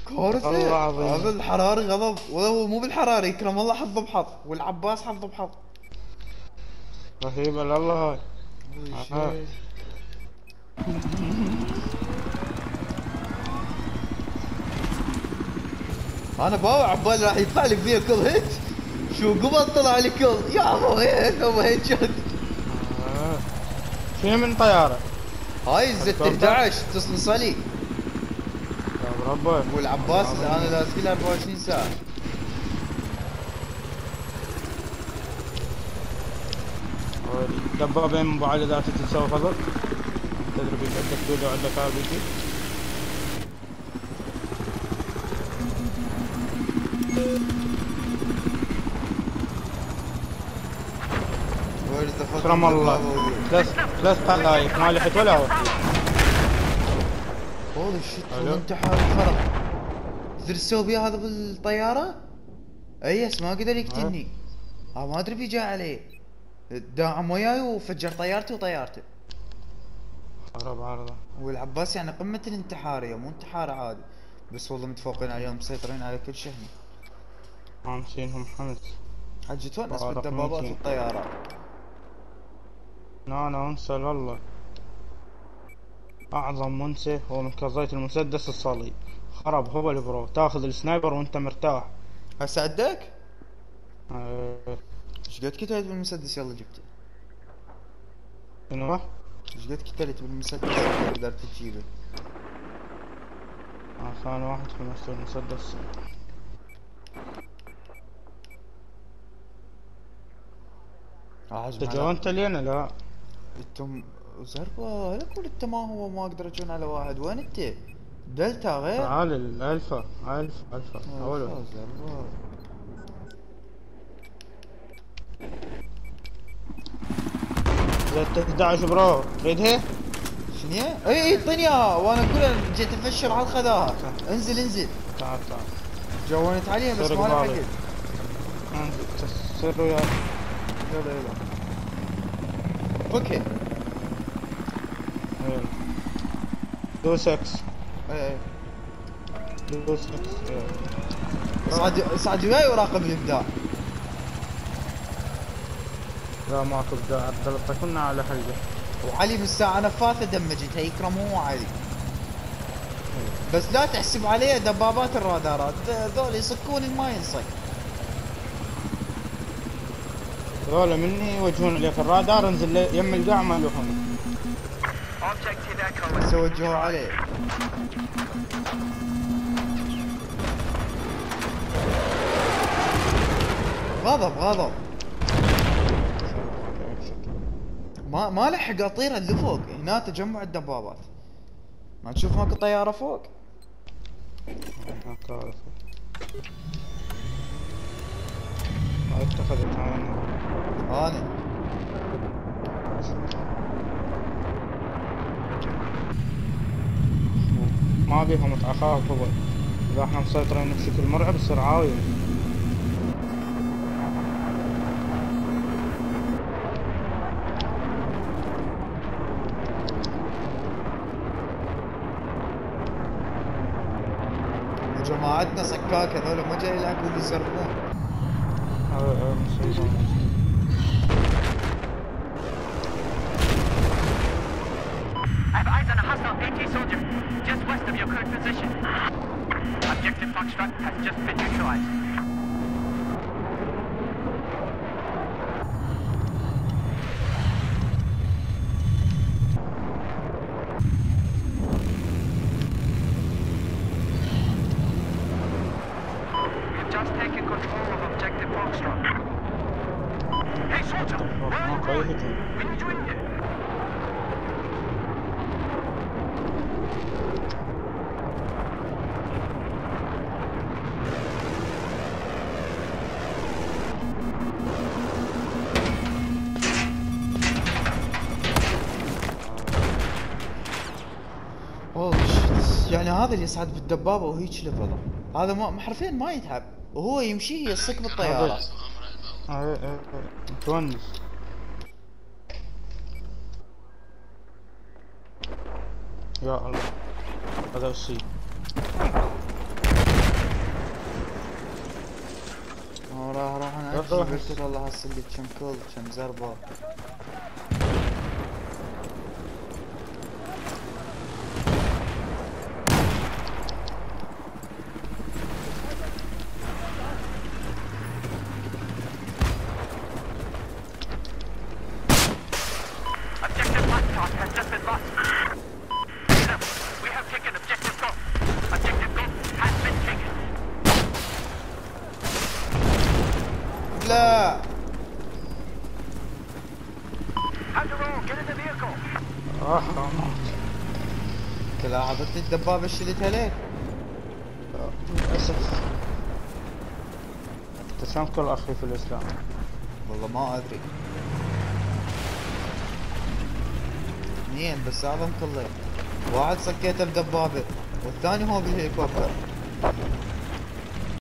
كارثة. والله العظيم. هذا الحراري غضب، وهو مو بالحراري يكرم الله حظه بحظ، والعباس حظه بحظ. رهيبة لله هاي. هوي آه. شيء. انا باوع عبالي راح يطلع لي فيها كل هيت. شو قبل طلع لي كل يا ابو هيك ابو هيك شوت. آه. شنو من طيارة؟ هاي الزت هليكوبتر؟ 11 تصل لي. يا بربي. والعباس اللي انا لازق له 24 ساعة. دبابين مبعدة تسوي فضل. تدري عندك دودة وعندك ار بي جي. وير ذا فك. كرم الله. ثلاث طلايف ما لحت ولا واحد. هولي شيت الو. انتحار الفرق. تدري تسوي بيه هذا بالطيارة؟ ايس ما قدر يقتلني. ما ادري بيجا عليه. داعم وياي وفجر طيارتي وطيارته. خرب عرضه. والعباس يعني قمة الانتحارية، مو انتحار عادي. بس والله متفوقين عليهم، مسيطرين على كل شيء هنا. حامسينهم حمس. حج تونس بارك بالدبابات ميتين. والطيارات. انا انسى والله. اعظم منسي هو من كظية المسدس الصليب. خرب هو البرو، تاخذ السنايبر وانت مرتاح. هسه عدك؟ أه. ايش قد كتلت بالمسدس يلا جبته؟ شنو؟ ايش قد كتلت بالمسدس قدرت تجيبه؟ ثاني واحد في نفس المسدس. عجب تجاوزت لي انا لا. انتم زربا لا تقول انت ما هو ما اقدر اجون على واحد، وين انت؟ دلتا غير؟ تعال الالفا الفا اول واحد. زربا. زدت 11 برو تريدها؟ شنو؟ اي اعطيني اياها وانا اقول له جيت افشر على خذاها. انزل انزل. تعال جونت عليها بس سرق ما بالي. لحقت. انزل سر وياي. يلا يلا. اوكي. يلا. دوس اكس. اي اي. دوس اكس يلا. صعد وياي وراقب الابداع. لا ماكو ابداع، كنا على حلقه. وعلي بالساعة نفاثة دمجتها يكرم هو وعلي. بس لا تحسب عليه دبابات الرادارات، ذول يصكون ما ينصك. ذولا مني يوجهون عليك الرادار، انزل يم القاع ما لهم. بس وجهوا عليه. غضب. ما لحق اطير اللي فوق، هنا تجمع الدبابات. ما تشوف ماكو طيارة فوق؟ ما اتخذت انا ما بيهم اخاف هو. اذا احنا مسيطرين بشكل مرعب يصير عاوي. جماعتنا سكاك هذول ما جاي يلعبون يزربون. I have eyes on a hostile AT soldier just west of your current position. Objective Foxtrot has just been neutralized. We've just taken control of Objective Foxtrot. Hey soldier, where are you going? We need you in here. يعني هذا اللي يصعد بالدبابة وهيك ليفل، هذا ما حرفيا ما يتعب وهو يمشي يصك بالطيارة. متونس. يا الله هذا الشيء. تعرف شو قلت والله هسه اللي كم كل كم زربة. Objective Foxtrot has just been lost. Enough. We have taken Objective Go. Objective Go has been taken. لا Time to roll. Get in the vehicle. اموت. لاحظت الدبابة اللي شلتها لك؟ للاسف. انت شلون كل اخي في الاسلام؟ والله ما ادري. اثنين بس اعظم كله. واحد صكيته بدبابة والثاني هو بالهليكوبتر.